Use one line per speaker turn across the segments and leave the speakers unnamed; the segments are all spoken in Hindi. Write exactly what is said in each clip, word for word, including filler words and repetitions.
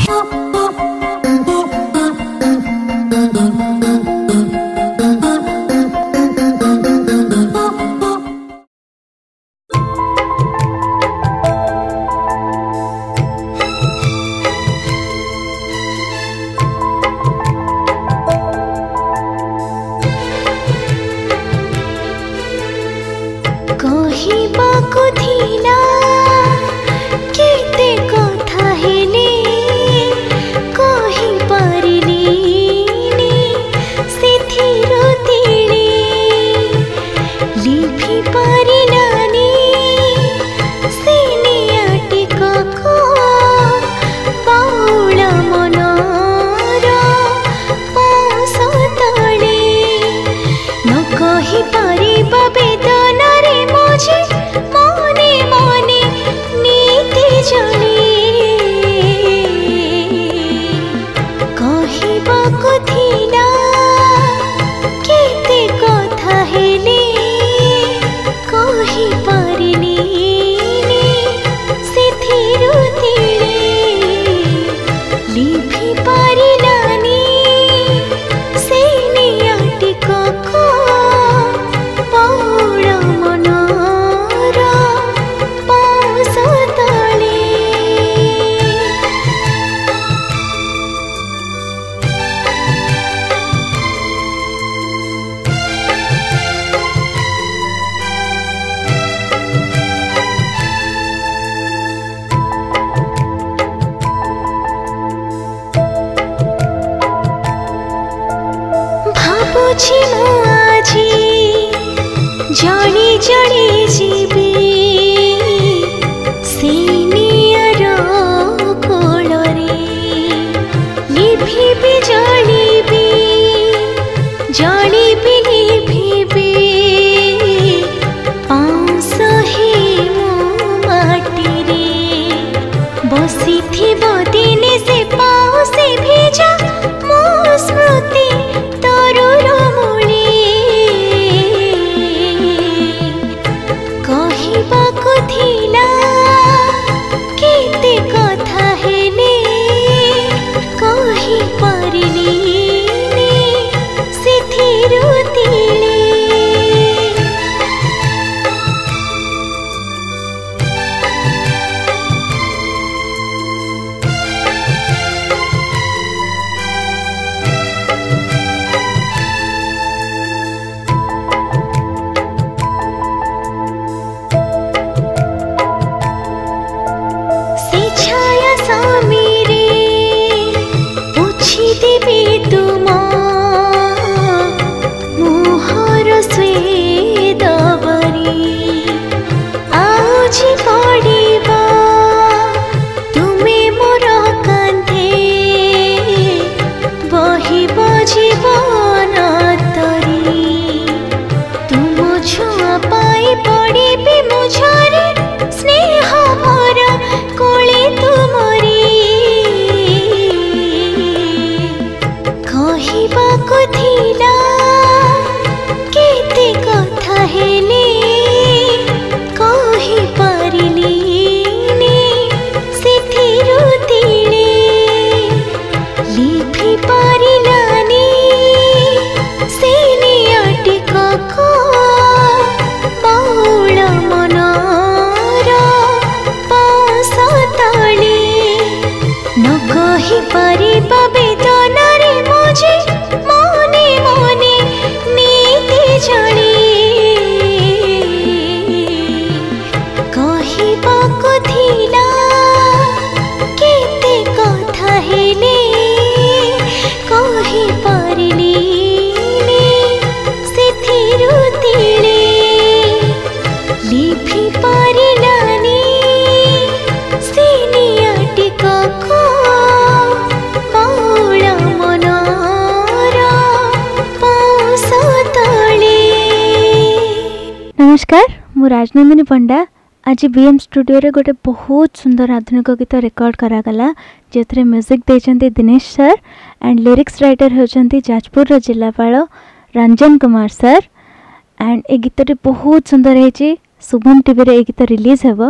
नमस्कार मु राजनंदिनी पंडा आज बीएम स्टूडियो रे गोटे बहुत सुंदर आधुनिक गीत रेकर्ड करागला जो म्यूजिक देचंती Dinesh sir and lyrics writer होचंती जाजपुर जिलापाल रंजन कुमार सर एंड ए गीतटी बहुत सुंदर है। शुभम टीवी रे ए गीत रिलीज हेबो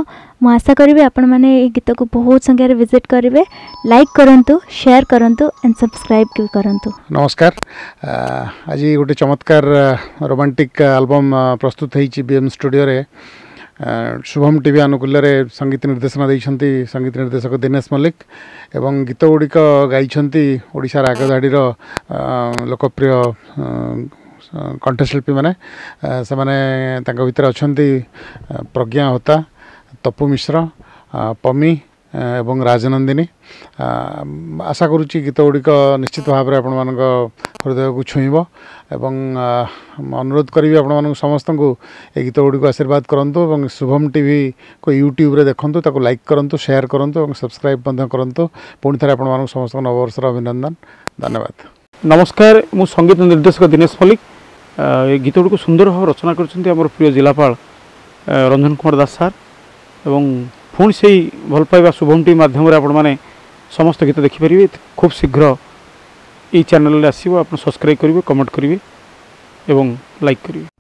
मु आशा करी आपण मैंने गीत को बहुत संख्यार विजिट करेंगे लाइक करंतु शेयर करंतु एंड सब्सक्राइब भी करंतु।
नमस्कार। आज गोटे चमत्कार रोमांटिक एल्बम प्रस्तुत होती बीएम स्टूडियो रे शुभम टीवी अनुकूल संगीत निर्देशना देइछंती संगीत निर्देशक दिनेश मल्लिक एवं गीत गुड़िक गाइछंती ओडिशा रागधाड़ी लोकप्रिय कंठशिल्पी मैंने से माने तांका भितर अछंती प्रज्ञा होता, तपु मिश्र, पमी एवं राजनंदिनी। आशा करुच्ची गीत गुड़िक निश्चित भाव में आपण हृदय को छुईब एवं अनुरोध करी आपण समस्त को ये गीत गुड़िक आशीर्वाद करूँ। शुभम टीवी को यूट्यूब रे देखंतु, ताको लाइक करंतु, शेयर करंतु और सब्सक्राइब करंतु। पुणी थे आपण समस्त नववर्षर अभिनंदन। धन्यवाद।
नमस्कार, मु संगीत निर्देशक दिनेश मल्लिक। ये गीत गुड़िक सुंदर भाव रचना करछंती हमर प्रिय जिलापाल रंजन कुमार दास सार एवं पुणी से भल पाइबा शुभम टीवी माध्यम आपण माने समस्त गीत देखिपारे। खूब शीघ्र ये चैनल आसो, आप सब्सक्राइब करेंगे, कमेंट करेंगे एवं लाइक करेंगे।